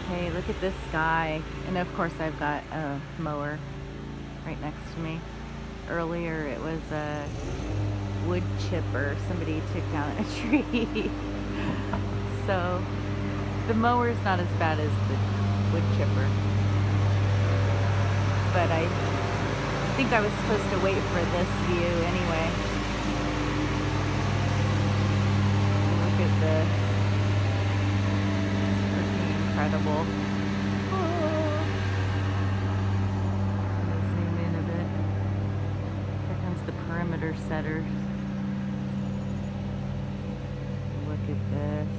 Hey, look at this sky. And of course I've got a mower right next to me. Earlier it was a wood chipper. Somebody took down a tree. So the mower's not as bad as the wood chipper. But I think I was supposed to wait for this view anyway. Look at this. Freaking incredible. Oh. Zoom in a bit. Here comes the perimeter setters. Look at this.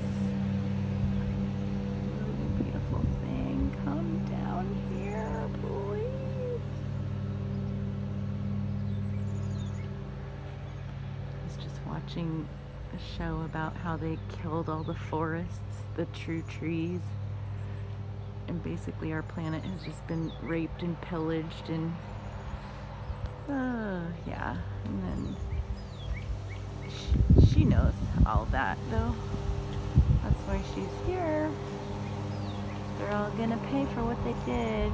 Beautiful thing. Come down here, please. I was just watching a show about how they killed all the forests, the true trees. And basically our planet has just been raped and pillaged and yeah. And then she knows all that though. That's why she's here. They're all gonna pay for what they did.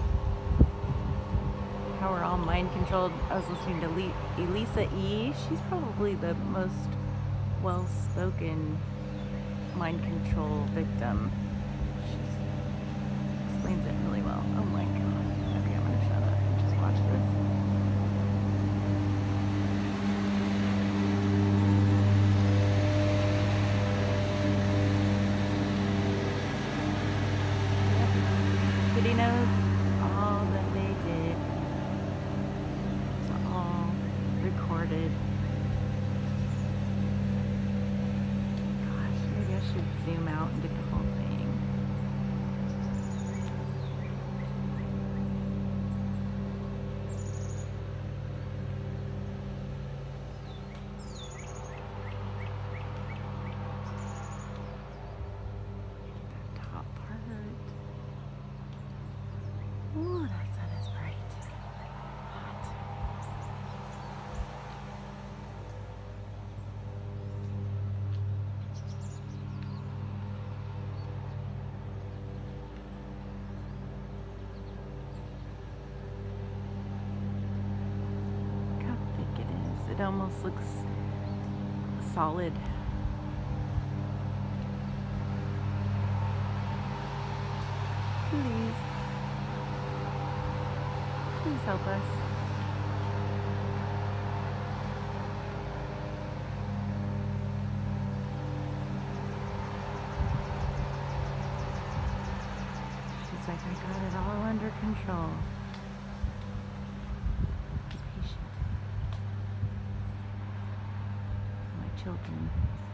How we're all mind controlled. I was listening to Elisa E. She's probably the most well-spoken mind control victim. She explains it really well. Oh my god. Okay, I'm gonna shut up and just watch this. Kitty knows all that they did. It's all recorded. Gosh, maybe I should zoom out and get the whole thing. That top part. Ooh, that sun is bright. Hot. Look how thick it is. It almost looks solid. Please. Please help us. She's like, I got it all under control. Be patient. My children.